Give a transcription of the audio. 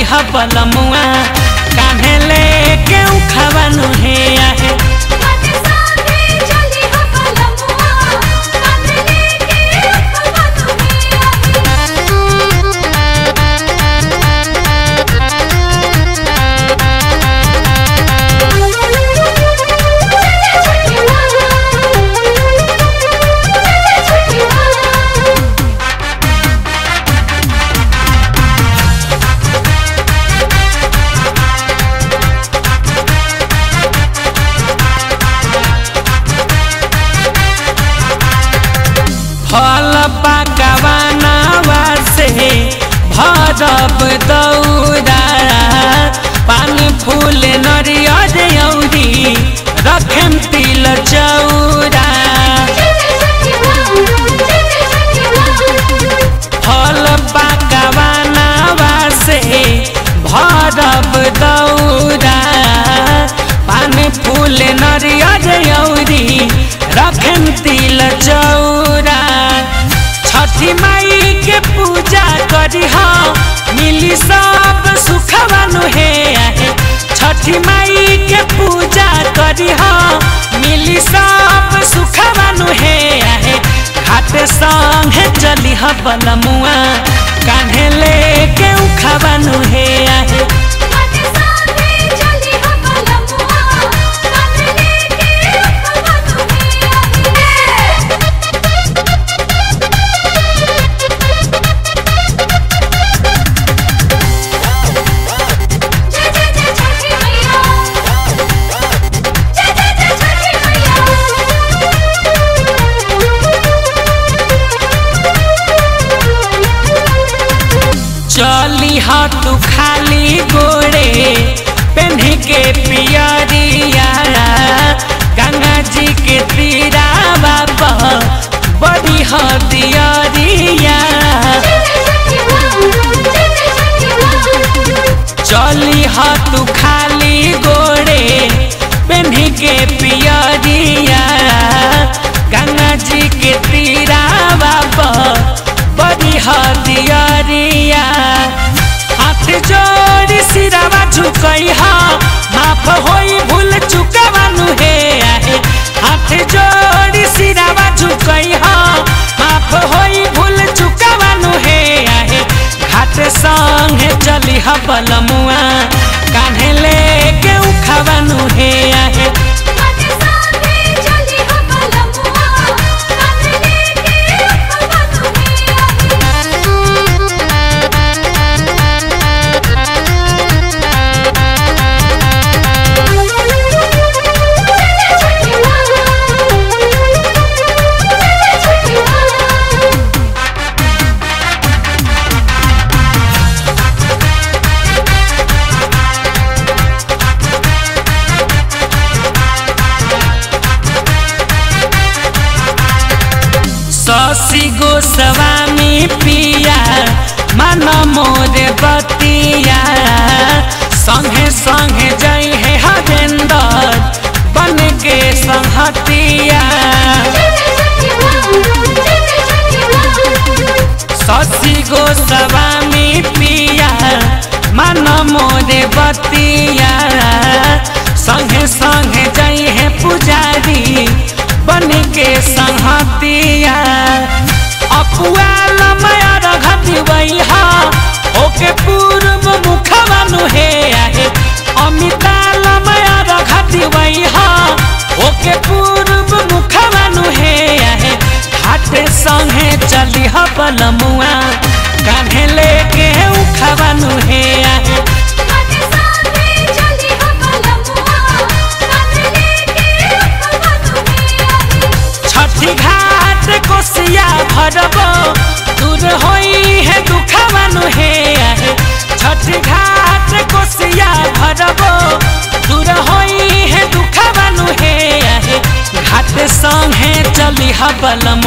बलमुआ कान्हे लेके उखवानु हे आहे। फल पकवानवा से भरब दौरा पानी फूल नरियर औरी रखेम तिल चौरा। फल पकवानवा से भरब दौरा पानी फूल नरियर औरी रखेम तिल चौरा। छठी माई के पूजा करी मिली सब सुखवानु हे आहे। छठी माई के पूजा करी मिली सब सुखवानु हे आहे। घाट संगे चली बलमुआ कान्हे लेके उखवानु हे आहे। चली तू खाली गोड़े पहने के पियरिया गंगा जी के तीरा बाबा बड़ी हदियरिया। चली तू खाली गोड़े पहने के पियरिया गंगा जी के तीरा बाबा बड़ी हदियरिया। हाथ जोड़ी सिरावा झुकई माफ होई भूल चुकवानु हे आहे। हाथ जोड़ी सिरावा झुकई माफ होई भूल चुकवानु हे आहे। घाट संगे चली बलमुआ कान्हे लेके उखवानु हे आहे। शशि गोस्वामी पिया मन मोर बतिया संगे संगे जई है हरेंदर बन के संहतिया। शशि गोस्वामी पिया मन मोर बतिया संगे संगे जई है पुजारी बन के संहतिया। अपुआल माया रघति वैहा ओके पूर्व मुखवानु हे आहे। अमिताल माया रघति वैहा ओके पूर्व मुखवानु हे आहे। घाट संगे चली बलमुआ कान्हे लेके उखवानु हे आहे। छठी घाट कोसिया भरब दूर होई है दुखवानु हे आहे। छठी घाट कोसिया भरब दूर होई है दुखवानु हे आहे। घाट संगे चली बलमुआ